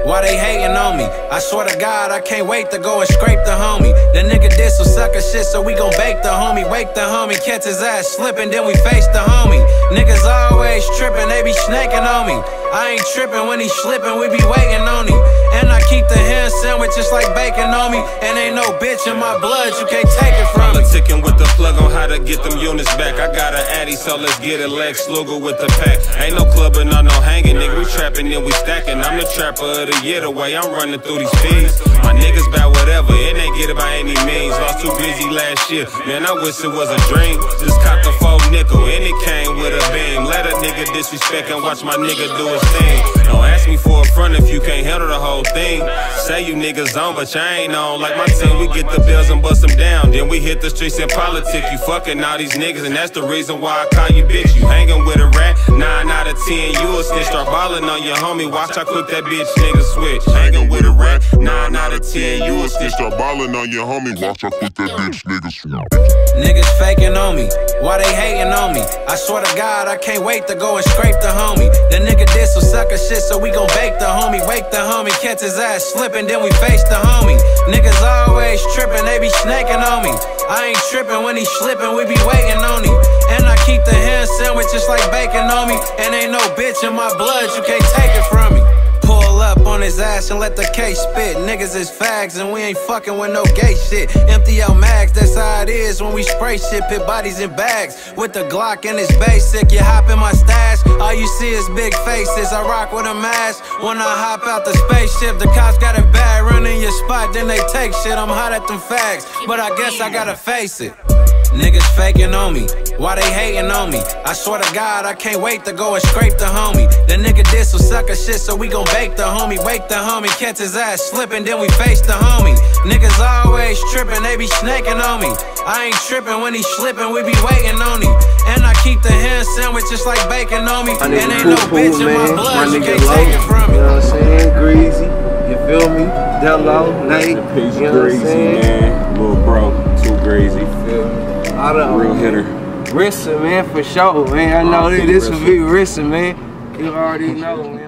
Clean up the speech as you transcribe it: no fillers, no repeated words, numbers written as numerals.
why they hating on me? I swear to God, I can't wait to go and scrape the homie. The nigga did some sucker shit, so we gon' bake the homie. Wake the homie, catch his ass slipping, then we face the homie. Niggas always tripping, they be snaking on me. I ain't tripping when he slipping, we be waiting on him. And I keep the ham sandwich just like bacon on me. And ain't no bitch in my blood, you can't take it from me. Ticking with the plug on how to get them units back. I got an Addy, so let's get it. Lex Luger with the pack. Ain't no clubbing or no hanging, nigga. We trapping and we stacking. I'm the trapper of the year, the way I'm running through these fees. My niggas bout whatever, it ain't get it by any means. Lost too busy last year, man, I wish it was a dream. Just caught the 4 nickel, and it came with a beam. Let a nigga disrespect and watch my nigga do his thing. Don't ask me for a front if you can't handle the whole thing. Say you niggas on, but you ain't on. Like my team, we get the bills and bust them down. Then we hit the streets and politic. You fucking all these niggas, and that's the reason why I call you bitch. You hanging with a rat, 9 out of 10, you a snitch. Start balling on your homie, watch how quick that bitch nigga switch. Hanging with a rat, 9 out of 10, you a snitch. Start balling on your homie, watch how quick that bitch nigga switch. Niggas faking on me, why they hating on me? I swear to God, I can't wait to go and scrape the homie. The nigga did some sucker shit, so we gon' bake the homie. Wake the homie, catch his ass slipping, then we face the homie. Niggas always tripping, they be snaking on me. I ain't tripping when he slipping, we be waiting on him. And I keep the ham sandwich just like bacon on me. And ain't no bitch in my blood, you can't take it from me. Pull up on his ass and let the case spit. Niggas is fags and we ain't fucking with no gay shit. Empty out mags, that's how it is when we spray shit. Pit bodies in bags with the Glock and it's basic. You hop in my stash, all you see is big faces. I rock with a mask when I hop out the spaceship. The cops got it bad, running your spot, then they take shit. I'm hot at them fags, but I guess I gotta face it. Niggas faking on me, why they hating on me? I swear to God, I can't wait to go and scrape the homie. The nigga did some sucker shit, so we gon' bake the homie. Wake the homie, catch his ass slipping, then we face the homie. Niggas always tripping, they be snaking on me. I ain't tripping when he slipping, we be waiting on him. And I keep the ham sandwich just like bacon on me. And ain't no bitch in my blood, you can't take it from me. You know what I'm saying? Greasy, you feel me? Delo, Nate, you know what I'm saying? Man, little bro, too crazy. Feel me? Real hitter. Rissin', man, for sure, man. I know this will be rissin', man. You already know, man.